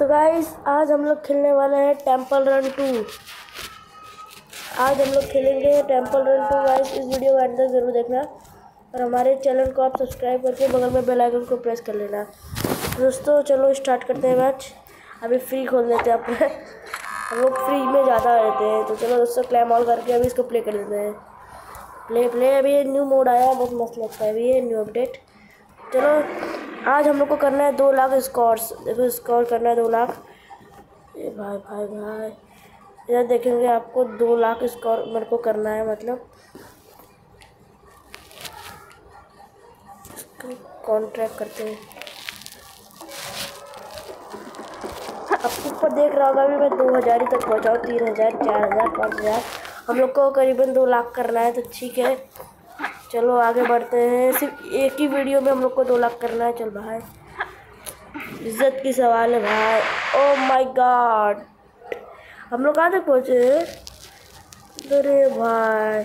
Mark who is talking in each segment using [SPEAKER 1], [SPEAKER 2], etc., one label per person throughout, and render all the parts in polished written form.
[SPEAKER 1] So guys आज हम लोग खेलने वाले हैं टेंपल रन 2। आज हम लोग खेलेंगे टेंपल रन 2 गाइस। इस वीडियो का अंदर ज़रूर देखना और हमारे चैनल को आप सब्सक्राइब करके बगल में बेल आइकन को प्रेस कर लेना। दोस्तों चलो स्टार्ट करते हैं मैच। अभी फ्री खोल देते हैं अपने हम लोग फ्री में ज़्यादा रहते हैं, तो चलो दोस्तों क्लेम ऑल करके अभी इसको प्ले कर देते हैं। प्ले अभी ये न्यू मोड आया, बहुत मस्त लगता है अभी ये न्यू अपडेट। चलो आज हम लोग को करना है 2 लाख स्कोर्स। देखो स्कोर करना है 2 लाख। ये भाई इधर देखेंगे आपको 2 लाख स्कोर मेरे को करना है, मतलब कॉन्ट्रैक्ट करते हैं। अब ऊपर देख रहा होगा अभी मैं 2000 ही तक पहुँचाऊँ, 3000, 4000, 5000। हम लोग को करीबन 2 लाख करना है, तो ठीक है चलो आगे बढ़ते हैं। सिर्फ एक ही वीडियो में हम लोग को 2 लाख करना है। चल भाई इज्जत की सवाल है भाई। ओह माय गॉड हम लोग कहाँ तक पहुँचे? अरे भाई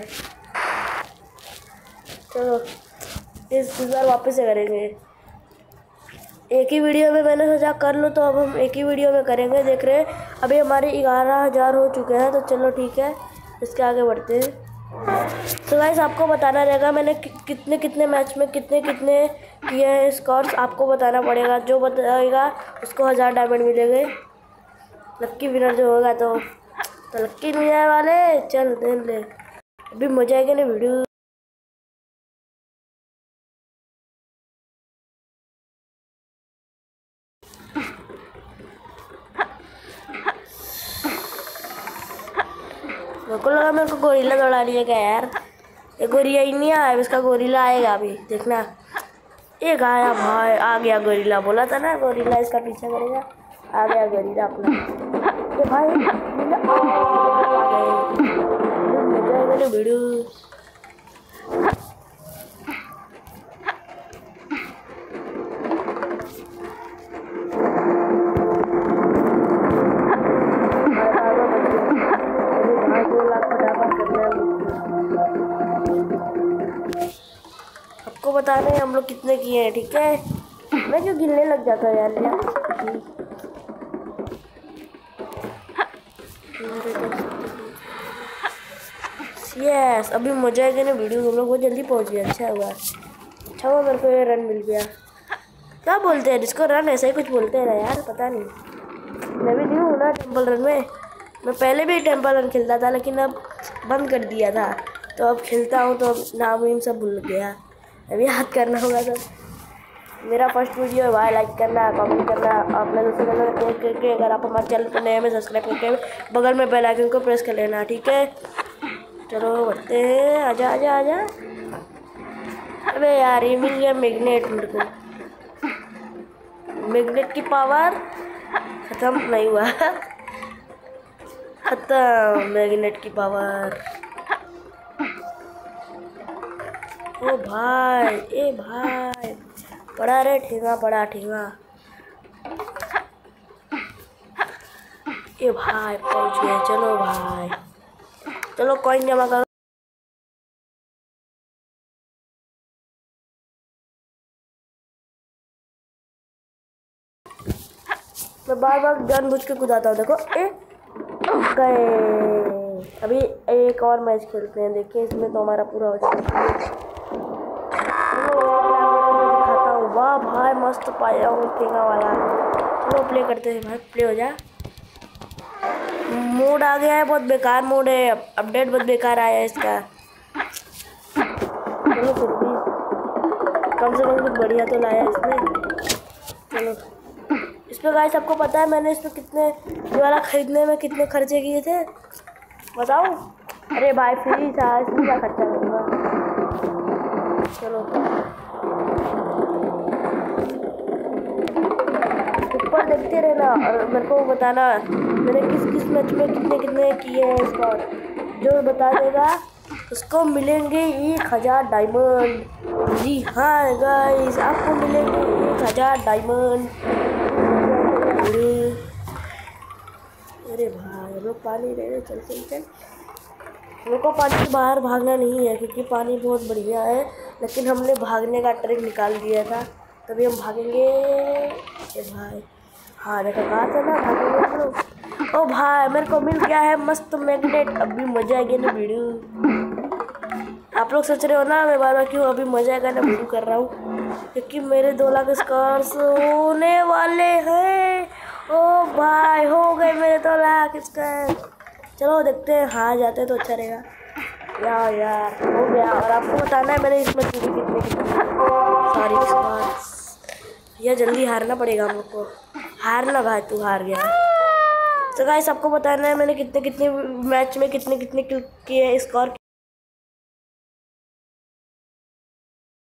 [SPEAKER 1] चलो इस बार वापस से करेंगे। एक ही वीडियो में मैंने सोचा कर लो, तो अब हम एक ही वीडियो में करेंगे। देख रहे हैं अभी हमारे 11,000 हो चुके हैं, तो चलो ठीक है इसके आगे बढ़ते हैं। तो गाइस आपको बताना रहेगा मैंने कितने मैच में कितने किए हैं स्कोर्स, आपको बताना पड़ेगा। जो बताएगा उसको 1000 डायमंड मिलेंगे। लक्की विनर जो होगा तो लक्की विनर वाले चल दे ले। अभी मजा आएगा ना वीडियो। मेरे को लगा मेरे को गोरिल्ला दौड़ा लिएगा यार। ये गोरिल्ला ही नहीं आया, इसका गोरिल्ला आएगा अभी देखना। एक आया भाई, आ गया गोरिल्ला। बोला था ना गोरिल्ला इसका पीछा करेगा। आ गया गोरिल्ला अपना। ये भाई वीडियो आपको बता रहे हैं हम लोग कितने किए हैं, ठीक है। मैं क्यों गिनने लग जाता है यार। यस अभी मजा आएगा ना वीडियो। हम लोग बहुत जल्दी पहुंच गए। अच्छा हुआ मेरे को ये रन मिल गया। क्या बोलते हैं जिसको रन, ऐसा ही कुछ बोलते हैं ना यार, पता नहीं। मैं भी नहीं हूँ ना टेंपल रन में। मैं पहले भी टेंपल रन खेलता था, लेकिन अब बंद कर दिया था। तो अब खेलता हूँ तो नाम वीम सब भूल गया। अभी याद करना होगा। तो मेरा फर्स्ट वीडियो है भाई, लाइक करना, कमेंट करना, अपने दोस्तों करके। अगर आप हमारे चैनल पर नए में सब्सक्राइब करके बगल में बेल आइकन को प्रेस कर लेना, ठीक है। चलो बढ़ते हैं। आजा आजा आजा। अबे यार ये मिल गया मैग्नेट मेरे को। मैग्नेट की पावर ख़त्म नहीं हुआ ख़त्म मैग्नेट की पावर। ओ भाई ए भाई पड़ा रे ठेंगा, पड़ा ठेंगा। ए भाई पहुंच गए। चलो भाई चलो कॉइन जमा करो। मैं बार जानबूझ के कूदाता हूँ। देखो गए। अभी एक और मैच खेलते हैं, देखिए इसमें तो हमारा पूरा हो जाएगा। दिखाता हूँ। वाह भाई मस्त पाया हूँ ठेंगा वाला। चलो प्ले करते हैं भाई, प्ले हो जा। मोड आ गया है, बहुत बेकार मोड है। अपडेट बहुत बेकार आया है इसका। चलो फिर भी कम से कम कुछ बढ़िया तो लाया इसने। चलो इस पर गाइस आपको पता है मैंने इस पर कितने वाला खरीदने में कितने खर्चे किए थे बताओ? अरे भाई फ्री था, इसमें क्या खर्चा करूँगा। चलो ऊपर देखते रहना और मेरे को बताना मैंने किस मैच में कितने किए हैं स्कोर। जो बता देगा उसको मिलेंगे 1000 डायमंड। जी हाँ गाइस आपको मिलेंगे 1000 डायमंड। अरे भाई हम लोग पानी रहे, चल हम लोग को पानी से बाहर भागना नहीं है, क्योंकि पानी बहुत बढ़िया है। लेकिन हमने भागने का ट्रिक निकाल दिया था, तभी हम भागेंगे। ए भाई हाँ देखो कहा था ना भागेंगे हम लोग। ओ भाई मेरे को मिल गया है मस्त मैग्नेट। अभी मजा आएगी ना वीडियो। आप लोग सोच रहे हो ना मैं बार बार क्यों अभी मजा आएगा ना वीडियो कर रहा हूँ, क्योंकि मेरे 2 लाख स्कॉर्स होने वाले हैं। ओ भाई हो गए मेरे 2 लाख स्कॉर। चलो देखते हैं, हार जाते हैं तो अच्छा रहेगा। यार हो गया। और आपको बताना है मैंने इसमें कितने सारी स्कॉर्स। यह जल्दी हारना पड़ेगा हम लोग को। हारना भाई, तू हार गया। तो गाइस आपको बताना है मैंने कितने मैच में कितने किल किए, स्कोर